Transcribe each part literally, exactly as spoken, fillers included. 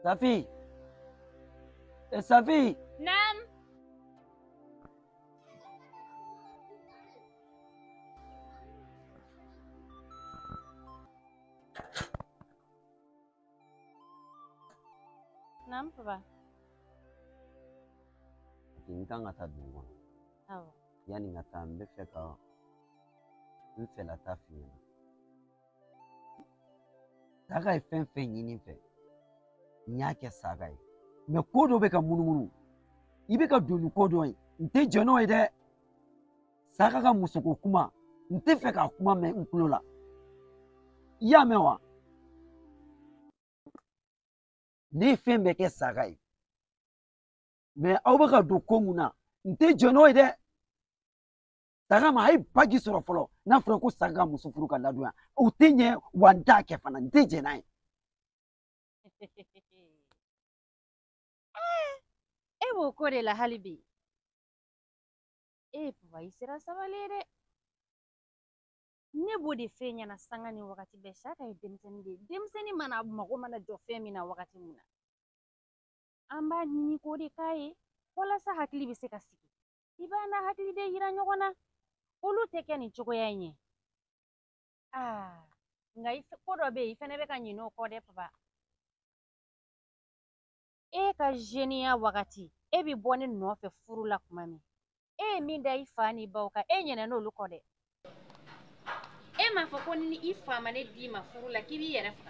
Safi. Eh, Safi. Naam. Naam, papa. Ni kan ka taa dugu kɔnɔ. Awɔ. Yani n ka taa n bɛ fɛ ka n fɛlata f'i ɲɛna. Saga ye fɛn fɛn ɲini n fɛ n y'a kɛ Saga ye mais ko dɔ bɛ ka munumunu i bɛ ka don ni ko dɔ ye n tɛ jɛn n'o ye dɛ. Saga ka musoko kuma n tɛ fɛ k'a kuma mɛn n tulo la i y'a mɛn wa. Ne ye fɛn bɛɛ kɛ Saga ye mais aw bɛ ka don ko mun na n tɛ jɛn n'o ye dɛ. Saga ma a ye baji sɔrɔ fɔlɔ n'a fɔra ko Saga ka muso furu ka ladon o tɛ ɲɛ wa n t'a kɛ fana n tɛ jɛn n'a ye. E b'o ko de la hali bi. Eh papa i sera sabali ye dɛ. Ne b'o de f'e ɲɛna sanga ni wagati bɛɛ Saka ye denmisɛnnin de ye. Denmisɛnnin mana mago mana jɔ fɛn min na wagati min na an b'a ɲini k'o de k'a ye walasa hakili bɛ se ka sigi. I b'a n'a hakili de yira ɲɔgɔn na olu tɛ kɛ nin cogoya in ye. Ah nka i ko dɔ bɛ yen i fɛnɛ bɛ ka ɲinɛ o kɔ dɛ papa. E ka jeniya wagati e bɛ bɔ ne nɔfɛ furu la tuma min e ye min da i fa ni baw kan e ɲinɛ n'olu kɔ dɛ. E m'a fɔ ko ni i fa ma ne d'i ma furu la k'i b'i yɛrɛ faga.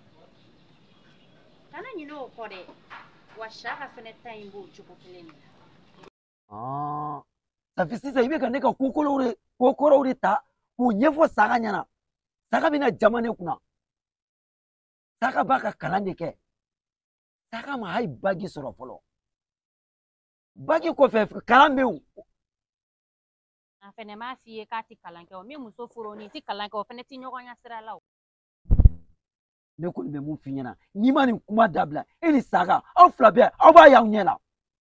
Kana ɲinɛ o kɔ dɛ wa Saka fɛnɛ ta in b'o cogo kelen de la. Safi sisan i bɛ ka ne ka ko kɔrɔw de ko kɔrɔw de ta k'o ɲɛfɔ Saga ɲɛna. Saga bɛna jama ne kunna. Saga b'a ka kalan de kɛ. Saga ma a ye baji sɔrɔ fɔlɔ. Baji kɔfɛ kalan bɛ yen. A fɛnɛ m'a f'i ye k'a tɛ kalan kɛ o min muso furu ni tɛ kalan kɛ o fɛnɛ tɛ ɲɔgɔn ɲɛ sira la o. Ne kɔni bɛ mun f'i ɲɛna n'i ma nin kuma dabila e ni Saga aw fila bɛɛ aw b'a y'aw ɲɛ la.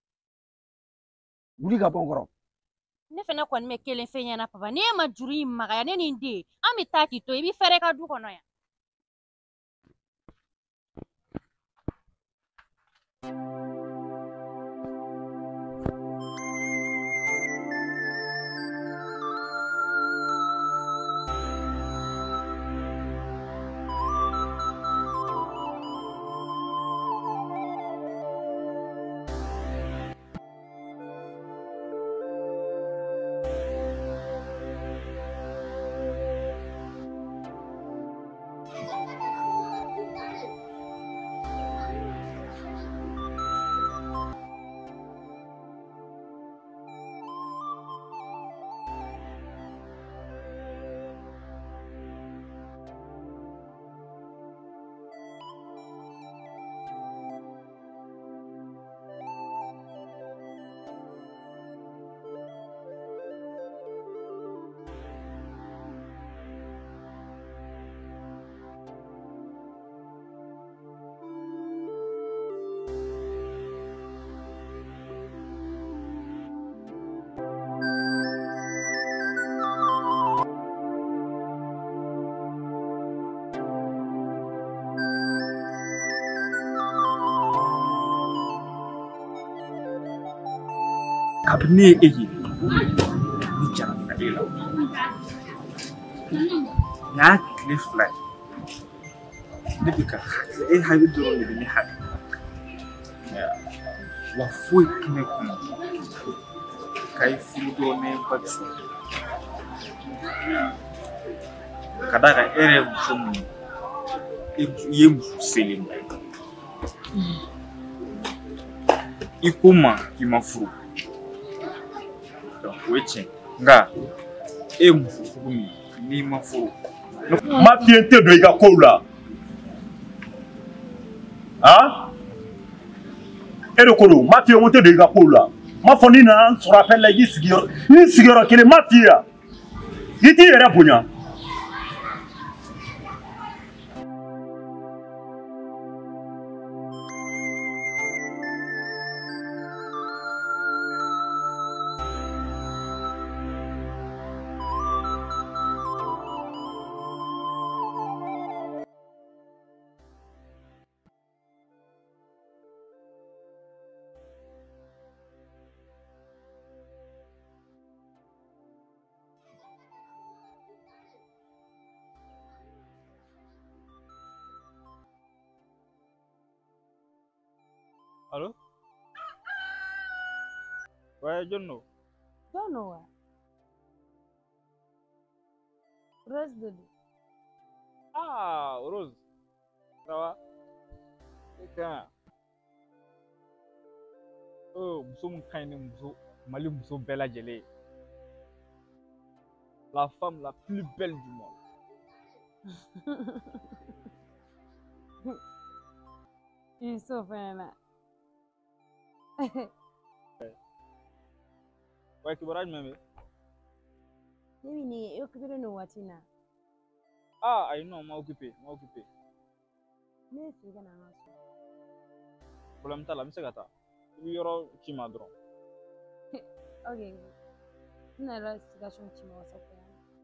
Wuli ka bɔ n kɔrɔ. Ne fɛnɛ kɔni bɛ kelen f'e ɲɛna papa n'e ma juru in magaya ne ni n den an bɛ taa k'i to i bɛ fɛɛrɛ i ka du kɔnɔ yan. kabini e ye ni jara e la n'a tile fila ne bɛ ka e hali dɔrɔn de bɛ ne hali wa foyi tɛ ne kun k'a ye furu dɔrɔn ne ba de sɔrɔ ka d'a kan e yɛrɛ ye muso min ye i ye muso selen i ko n ma k'i ma furu o ye tiɲɛ nka e ye muso sugu min n'i ma furu ma fiɲɛ tɛ don i ka kow la han e de ko don ma fiɲɛ ko tɛ don i ka kow la ma fɔ n'i nana n sɔrɔ appel la i k'i sigiyɔrɔ n'i sigiyɔrɔ kelen ma f'i ye i t'i yɛrɛ bonya. Allô? Ouais, John no. Don't know what. Rose Dodo. Ah, Rose. Ça va? C'est quand? Oh, muso mun kaɲi ni muso Mali muso bɛɛ lajɛlen ye. La femme la plus belle du monde. You're so funny. Ouais, kibaruya jumɛn bɛ? Ne bɛ nin i occupé nin waati in na. Ah, ayi non, n ma occupé, n ma occupé. Ne bɛ fɛ i ka na an ka so. Problème t'a la, n bɛ se ka taa. I bɛ yɔrɔ ci n ma dɔrɔn. Ok. N nana situation ci ma whatsapp kɛ.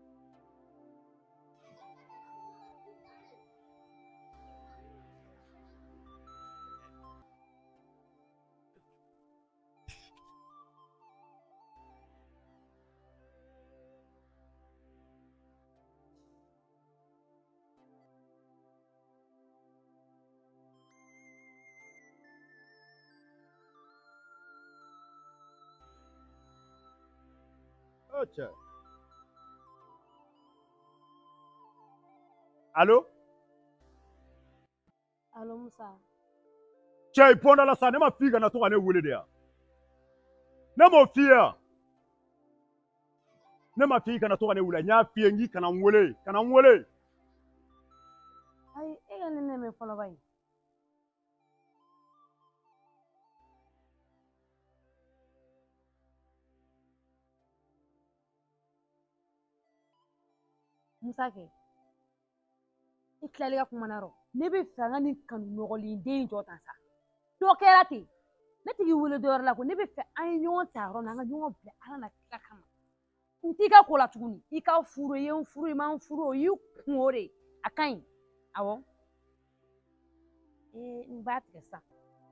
Oh, cɛ. Allo? Allo Musa. Cɛ i pɔnda la sa ne ma f'i kana to ka ne wele de ya. Ne m'o f'i ye ya. Ne ma f'i kana to ka ne wele n y'a f'i ye n k'i kana n wele kana n wele. Ayi e ka ne nɛmɛ fɔlɔ ba ye. Musa kɛ. I tilali ka kuma na yɔrɔ. Ne bɛ fɛ an ka nin kanu nɔgɔlen den in jɔ tan sa. Dɔ kɛra ten. Ne tigi wele dɔ wɛrɛ la ko ne bɛ fɛ an ye ɲɔgɔn ta yɔrɔ min na an ka ɲɔgɔn bila ala na kila kama. N t'i ka ko la tuguni. I ka furu i ye n furu i ma n furu o y'i kun o de. A ka ɲi. Awɔ. Ee n b'a tigɛ sa.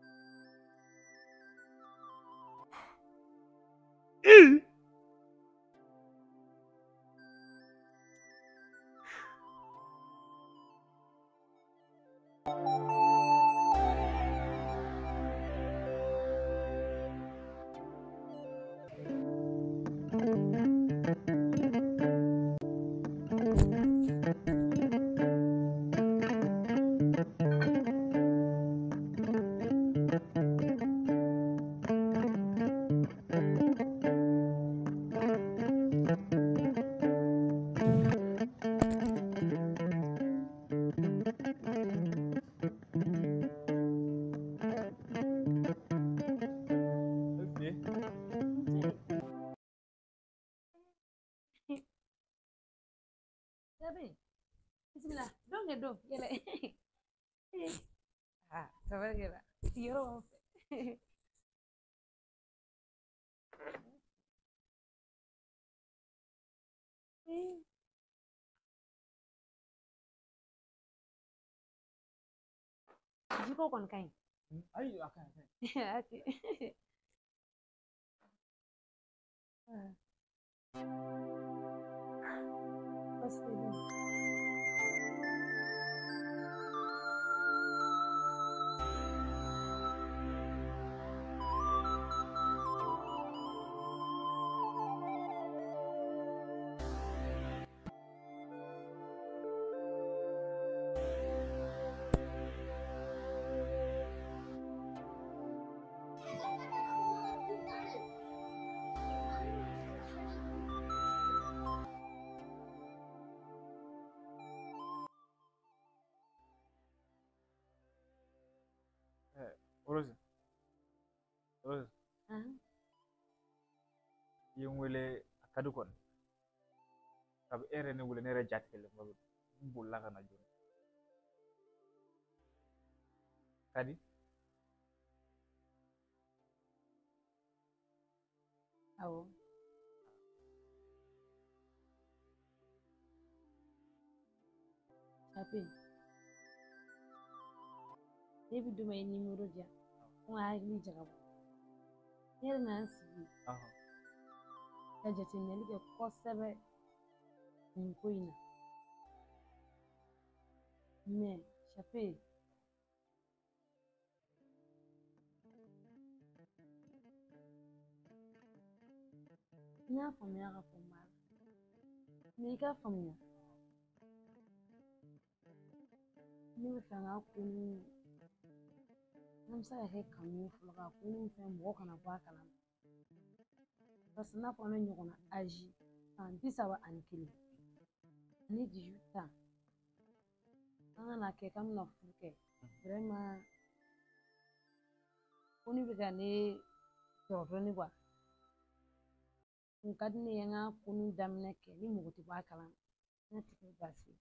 I Sabi. Bismillah. Dong ya dong. Yala. Ah, sabar yala. Tiro. Jiko kon kain. Ayi, a kaɲi, a kaɲi. Ati. Pasti. Rose. Rose. Ah. I ye n wele a ka di kɔni. Sabu e yɛrɛ ne wele ne yɛrɛ jatigɛlen ba don. N bolila ka na joona. Ka di? Awɔ. Sabi. Ne bɛ duma ye nimero di yan. N ka hakili jagabɔ. Ne yɛrɛ nana n sigi ka jateminɛli kɛ kosɛbɛ nin ko in na. Mais Chape, Nya faamuya ka fɔ ma n'i ka faamuya ne bɛ fɛ n ka ko ni an bɛ se ka kɛ kanu ye fɔlɔ ka ko ni fɛn mɔgɔ kana bɔ a kalama parce que n'a fɔ an bɛ ɲɔgɔn na azi san bi saba ani kelen ani dix-huit tan an kana kɛ k'an bɛna furu kɛ vraiment ko ni bɛ ka ne sɔrɔ dɔɔnin kuwa kun ka di ne ye n ka ko ni daminɛ kɛ ni mɔgɔ tɛ bɔ a kalama n ka tigi baasi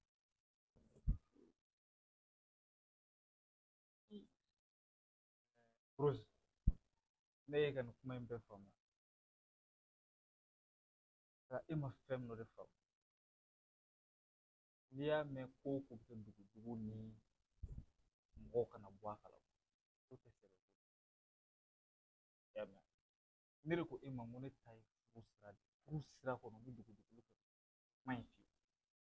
Rose, ne ye ka nin kuma in bɛɛ faamuya nka e ma fɛn min dɔ de faamu n'i y'a mɛn ko o ko bɛ kɛ dugudugu ni mɔgɔw kana bɔ a kalama o tɛ sɛbɛn ko i y'a mɛn ne de ko e ma n ko ne ta ye furu sira de furu sira kɔnɔ ni dugudugu kɛ kuma in fiyewu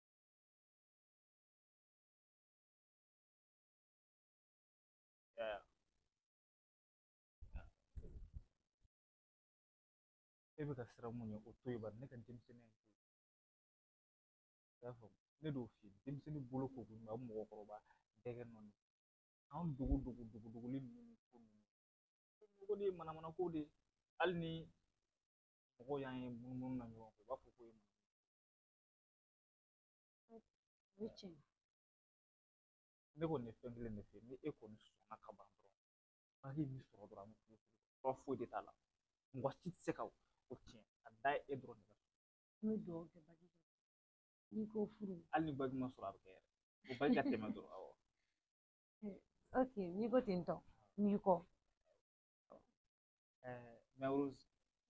e bɛ ka siran mun ye o to yen bari ne ka denmisɛnninya in to yen i y'a faamu ne d'o f'i ye denmisɛnnin bolo ko kun nka mɔgɔkɔrɔba bɛɛ kɛ nɔni anw dogo dogo dogo dogoli ninnu ni ko ninnu ko de ye manamana ko de hali ni mɔgɔw y'an ye munumunu na ɲɔgɔn fɛ u b'a fɔ ko ye o ye tiɲɛ ne kɔni ye fɛn kelen de f'i ye ni e kɔni sɔnna ka ban dɔrɔn bagi min sɔrɔ dɔrɔn an bɛ furu fura foyi de t'a la mɔgɔ si tɛ se ka o tiɲɛ a da ye e dɔrɔn de ka n bɛ dugawu kɛ bagi kɛ n'i ko furu hali ni bagi ma sɔrɔ a bɛ kɛ yɛrɛ o bagi ka tɛmɛ dɔrɔn awɔ ok n'i ko ten tɔ n'i kɔ mais Rose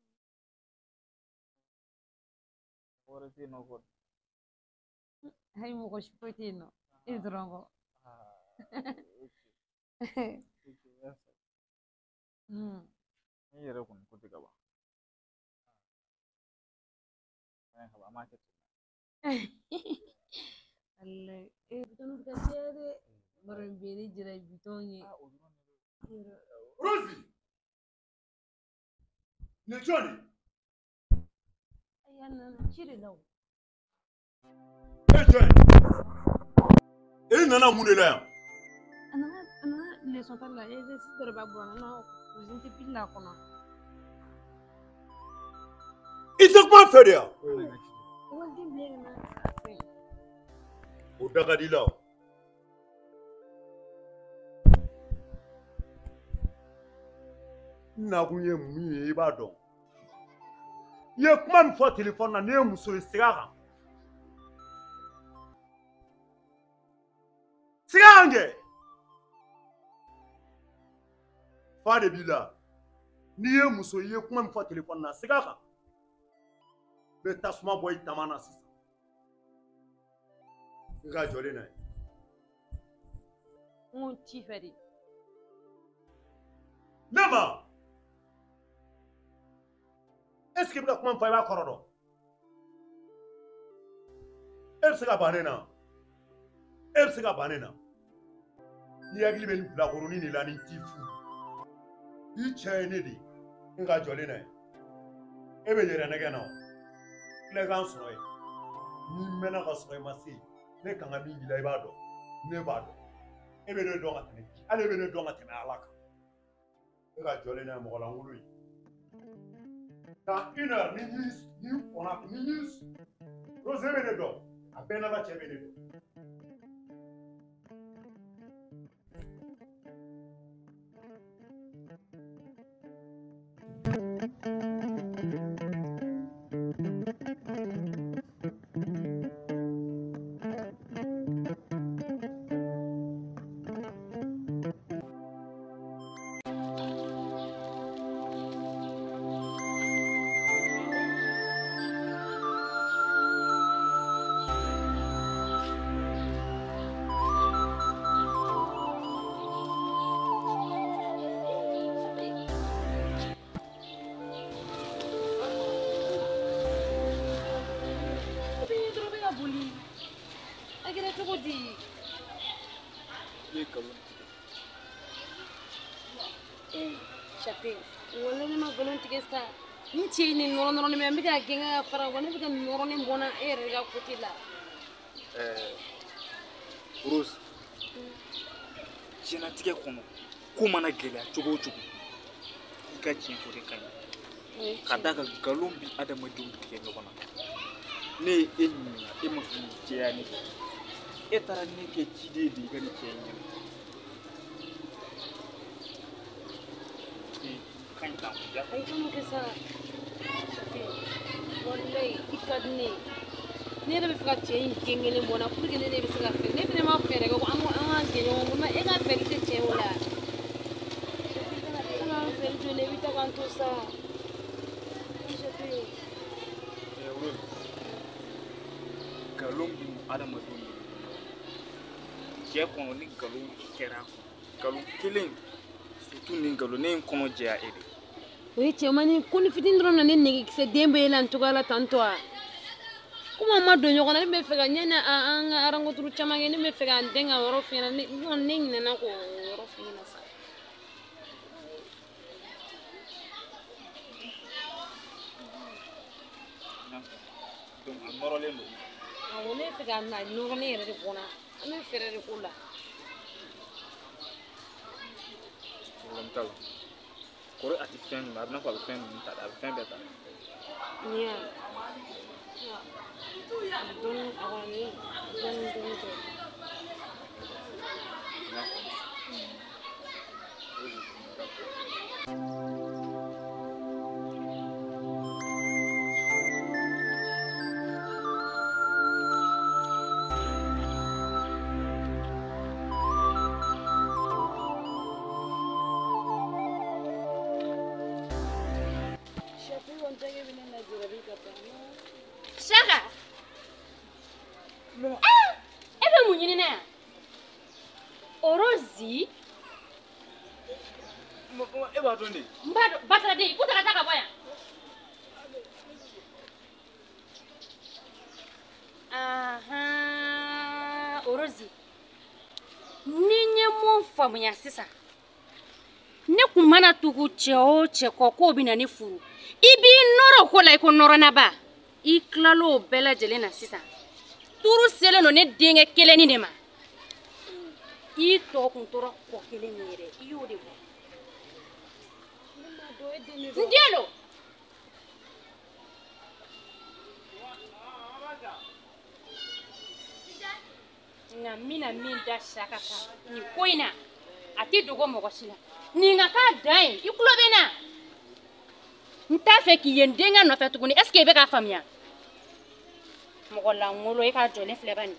wɛrɛ tɛ yen nɔ kɔni ayi mɔgɔ si foyi tɛ yen nɔ e dɔrɔn kɔ ne yɛrɛ kɔni ko tɛ ka ban an m'a kɛ ten Wallahi eh bitɔn bɛ ka caya dɛ baro in bɛ ne jira bitɔn ye Rosie ni jɔnni ayi a nana ci de la o e jɔn ye e nana mun de la yan a nana a nana leçon ta la exercice dɔ de b'a bolo a nana kusin tɛ pili la kɔnɔ i tɛ kuma fɛ de yan waliden bɛ ne na fɛn o da ka di la o n nakun ye mun ye i b'a dɔn i ye kuma min fɔ telefɔni na ne ye muso ye siga kan siga kan kɛ fa de b'i la n'i ye muso ye i ye kuma min fɔ telefɔni na siga kan n bɛ tasuma bɔ i tama na sisan i ka jɔlen na ye n ko ci fɛ de ne ma est ce que i bɛ ka kuma min fɔ i b'a kɔrɔ dɔn e bɛ se ka ban ne na e bɛ se ka ban ne na n'i hakili bɛ nin bilakoronin de la ni t'i fu i cɛ ye ne de n ka jɔlen na ye e bɛ yɛrɛ nɛgɛ na o tilekan sɔrɔ ye n'i mɛnna ka sɔrɔ i ma se ne kan ka min k'i la i b'a dɔn ne b'a dɔn e bɛ ne dɔn ka tɛmɛ hali e bɛ ne dɔn ka tɛmɛ ala kan e ka jɔlen na ye mɔgɔ lankolon ye dans une heure ni ni kɔnna ni ni Rose bɛ ne dɔn a bɛɛ n'ala cɛ bɛ ne dɔn Chape, wala ne ma volon tigɛ sa ni cɛ ni nɔrɔ nɔrɔ ni mɛ n bɛ ka gɛn ka fara wa ne bɛ ka nɔrɔ ni bɔnna e yɛrɛ ka côté la. ɛɛ Rose diɲɛlatigɛ kɔnɔ ko mana gɛlɛya cogo o cogo i ka tiɲɛ fɔ de ka ɲi ka d'a kan nkalon bi adamadenw tigɛ ɲɔgɔn na ne ye e ɲininka e ma sɔn k'i jɛya ne fɛ e taara ne kɛ ciden de i ka nin cɛ in ɲɛna ka ɲi tan ja Ay kama kɛ sa wallahi i ka di ne ye ne yɛrɛ bɛ fɛ ka cɛ in gɛn kelen bɔ n na pour que ne de bɛ se ka fɛɛrɛ ne fɛnɛ ma fɛɛrɛ kɛ ko an ka an ka gɛn ɲɔgɔn bolo mais e ka fɛɛrɛ tɛ cɛ o la kana an fɛɛrɛ to ne i bɛ taa k'an to sa nkalon bi adamadenw de cɛ kɔnɔ ni nkalon kɛra a kɔnɔ nkalon kelen surtout ni nkalon ne ye n kɔnɔ jɛya e de o ye cɛmanni ko ni fitini dɔrɔn na ne nɛgɛkisɛ den bɛ yɛlɛ nin cogoya la tantɔ a komi an ma don ɲɔgɔn na ne bɛ fɛ ka ɲani an ka arankotour caman kɛ ne bɛ fɛ ka n den ka yɔrɔ f'i ɲɛna ne ne ɲinɛna k'o yɔrɔ f'i ɲɛna sa donc a nɔrɔlen don awɔ ne bɛ fɛ ka na nɔrɔlen yɛrɛ de bɔnna an bɛ fɛɛrɛ de k'o la problème t'a la kɔrɔ a tɛ fɛn min a bɛ n'a fɔ a bɛ fɛn min ta a bɛ fɛn bɛɛ ta ni ya dɔɔni awɔ ne dɔɔni dɔɔni kɛ Saka ah e bɛ mun ɲini ne yan Orozi e b'a dɔn de n b'a dɔn Bataraden ko ta ka taa ka bɔ yan ahan Orozi ni n ye mun faamuya sisan ne kun mana tugu cɛ o cɛ kɔ k'o bɛ na ni furu i b'i nɔrɔ ko la i ko nɔrɔnaba i tilala o bɛɛ lajɛlen na sisan turu selen don ne denkɛ kelenni de ma i tɔ kun tora kɔ kelen min yɛrɛ i y'o de bɔ n den don nka n bɛna min da Saka kan nin ko in na a tɛ dogo mɔgɔ si la nin ka k'a dan ye i tulo bɛ n na n t'a fɛ k'i ye n denkɛ nɔfɛ tuguni est ce que i bɛ k'a faamuya mɔgɔ langolo e k'a jɔlen filɛ ba nin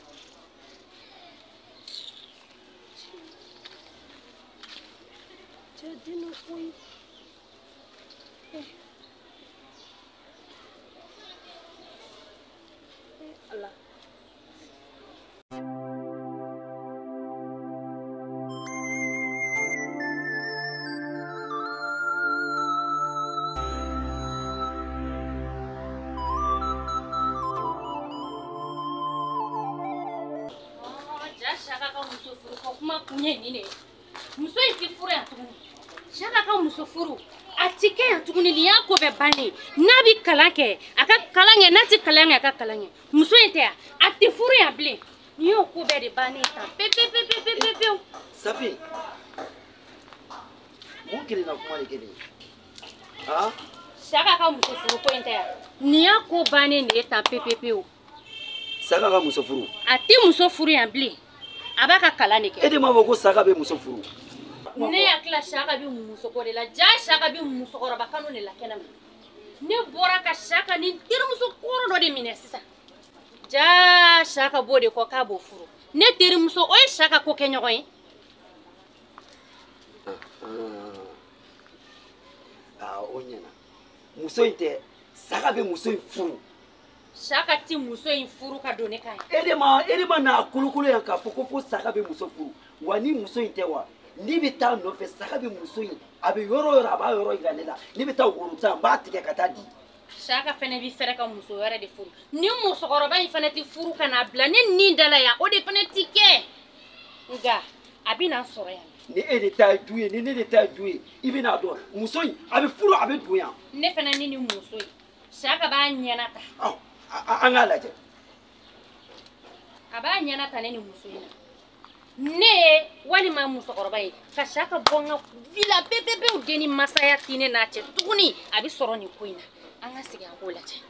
cɛ den dɔ koyi ala Saka ka muso furu ko kuma kun ye nin de muso in tɛ furu yan tuguni Saka ka muso furu a tɛ kɛ yan tuguni nin y'a ko bɛɛ bannen n'a bɛ kalan kɛ a ka kalan kɛ n'a tɛ kalan kɛ a ka kalan kɛ muso in tɛ yan a tɛ furu yan bilen nin y'o ko bɛɛ de bannen tan pe pe pe pe pe pe pewu. Safi mun kelen na kuma de kelen ah Saka ka muso furu ko in tɛ yan nin y'a ko bannen de ye tan pe pe pewu. Saka ka muso furu a tɛ muso furu yan bilen a b'a ka kalan de kɛ. e de m'a fɔ ko Saka bɛ muso furu ne hakili la Saka bɛ muso ko de la ja Saka bɛ musokɔrɔba kanu de la kɛnɛma ne bɔra ka Saka ni terimuso kɔrɔ dɔ de minɛ sisan ja Saka b'o de kɔ k'a b'o furu ne terimuso o ye Saka ko kɛ ɲɔgɔn ye. ah o ɲɛna muso in tɛ Saka bɛ muso in furu Saka ti muso in furu ka don ne kan ye. e de ma e de ma na kolokolo yan k'a fɔ ko fo Saka bɛ muso furu wa ni muso in tɛ wa n'i bɛ taa nɔfɛ Saka bɛ muso in a bɛ yɔrɔ o yɔrɔ a b'a yɔrɔ yira ne la n'i bɛ taa woro ta n b'a tigɛ ka taa di. Saka fɛnɛ bɛ fɛrɛ ka muso wɛrɛ de furu ni musokɔrɔba in fɛnɛ tɛ furu ka n'a bila ne nin da la yan o de fɛnɛ ti kɛ nka a bɛ na sɔrɔ yan ni e de ta du ye ni ne de ta du ye I bɛna dɔn muso in a bɛ furu a bɛ don yan ne fana ni ni muso ye Saka b'a ɲɛna ta ɔ an k'a lajɛ a b'a ɲɛna ta ne ni muso in na ne walima musokɔrɔba ye ka Saka bɔ n ka villa pepe pewu denni masaya ti ne n'a cɛ tuguni a bɛ sɔrɔ nin ko in na an ka segin an k'o lajɛ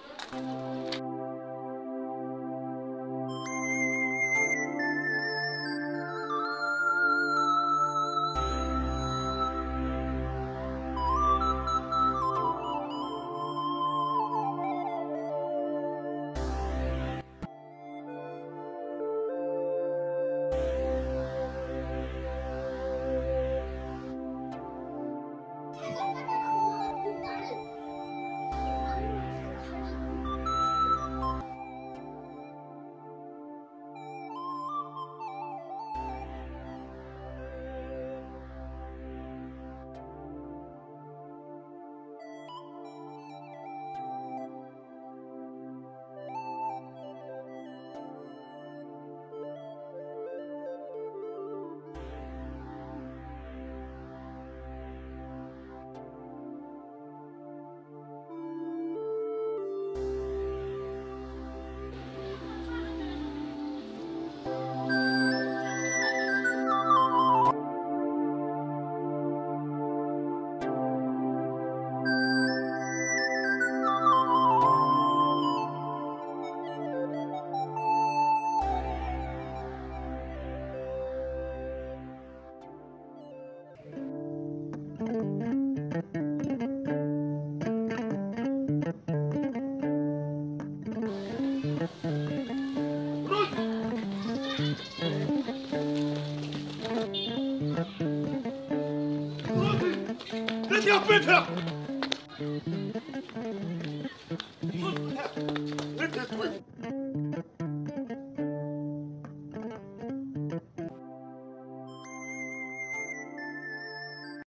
Peter! Let us wait.